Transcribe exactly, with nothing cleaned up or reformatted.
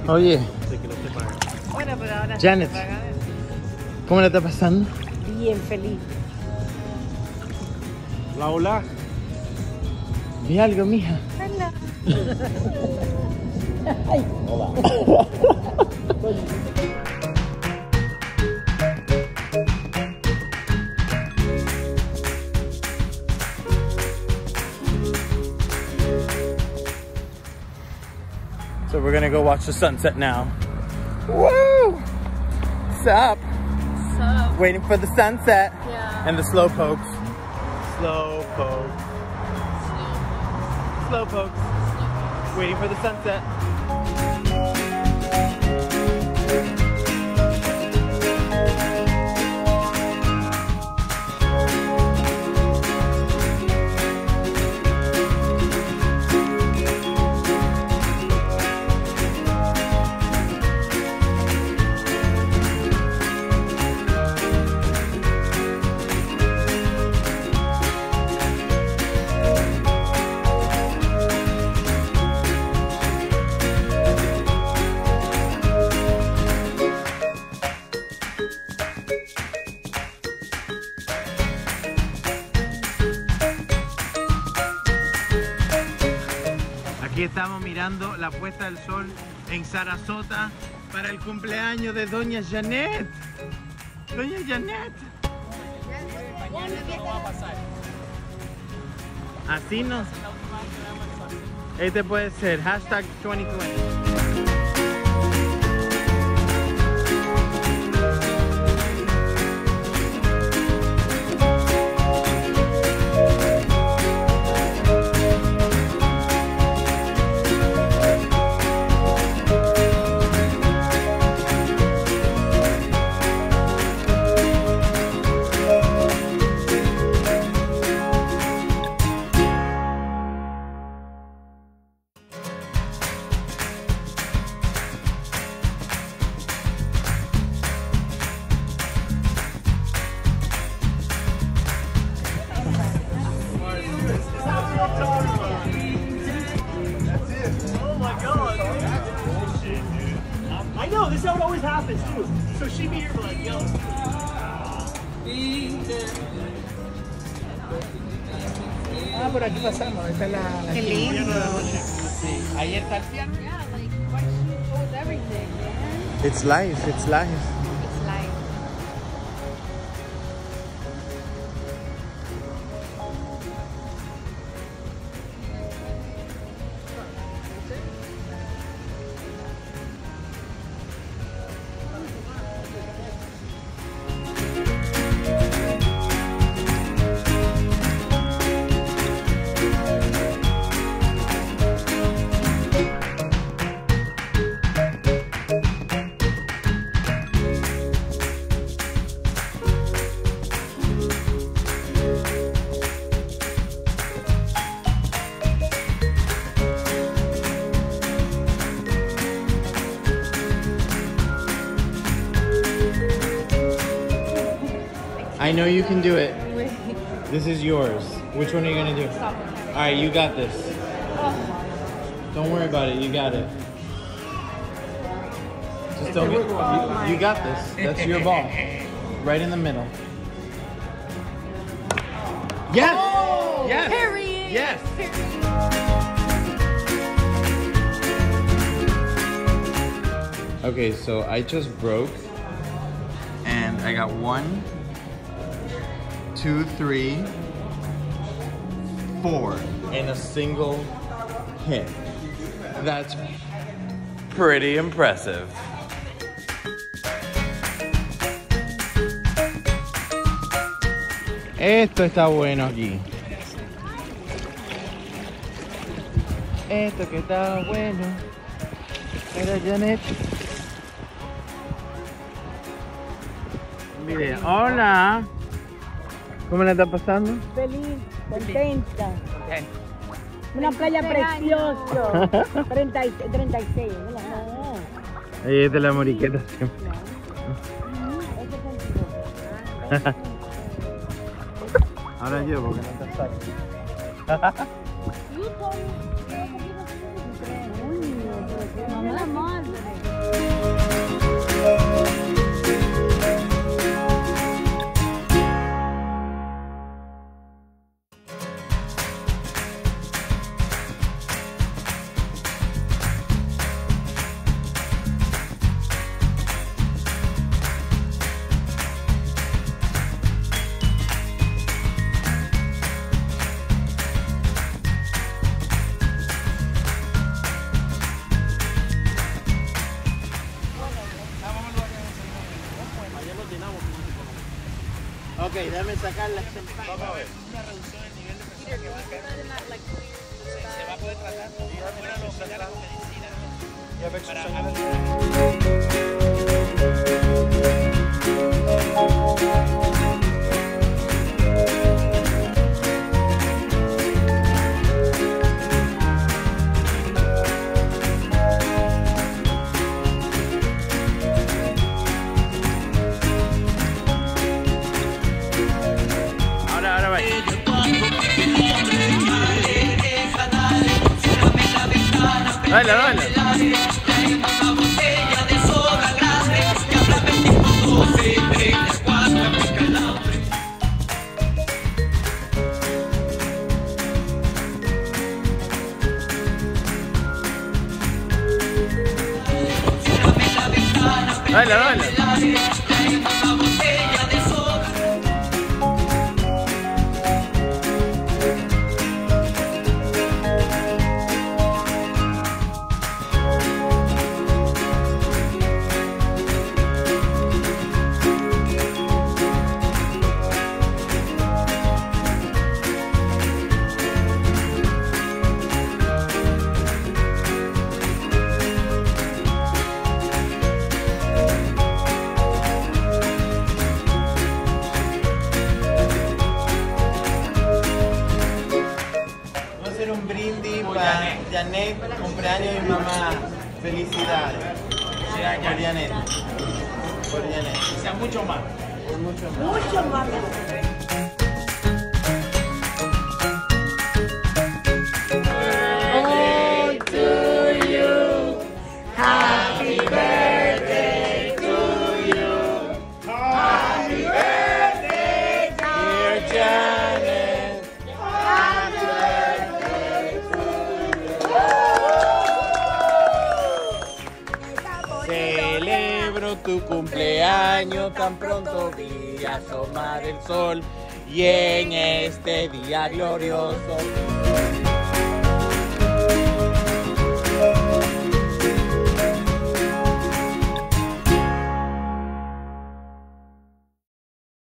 Oye, de que no te pagan. Bueno, pero ahora Janet, se paga eso. ¿cómo la está pasando? Bien feliz. La hola. Di algo, mija. Hola. So we're gonna go watch the sunset now. Woo! What's up? So, Waiting for the sunset yeah. and the slow pokes. Slow pokes. Slow pokes. Waiting for the sunset. Aquí estamos mirando la puesta del sol en Sarasota para el cumpleaños de Doña Janet. Doña Janet. Así no. Este puede ser hashtag veinte veinte. I know, this is how it always happens too. So she'd be here like, yo. Ah, por aquí pasamos. Esta es la. Qué lindo. Sí. Ahí está el piano. Yeah, like, why she holds everything, man? It's life. It's life. It's like, I know you can do it. This is yours. Which one are you gonna do? All right, you got this. Don't worry about it. You got it. Just don't get. You, you got this. That's your ball. Right in the middle. Yes. oh, Yes. period. Yes. Okay, so I just broke, and I got one, two, three, four in a single hit. That's pretty impressive. Esto está bueno aquí. Esto que está bueno. Era Janet. Mire, hola. ¿Cómo le está pasando? Feliz, contenta. Una playa preciosa. treinta y seis, ¿no? Ahí está la moriqueta siempre. Ahora yo, porque no te saco. Mamá, madre. Ok, déjame sacar la champaña. Vamos a ver. Una reducción del nivel de presión que va a caer. Entonces se va a poder tratar fuera de hospital con medicina. Ya ves, Para ahora, ahora va. Baila, baila. Baila, baila. Un brindis para Janet, cumpleaños de mi mamá. Felicidades. Por Janet. Por Janet. O sea, mucho más. Por mucho más. Mucho más. On to you. Happy birthday to you. Happy birthday, Dear Janet. Celebro tu cumpleaños, tan pronto vi asomar el sol y en este día glorioso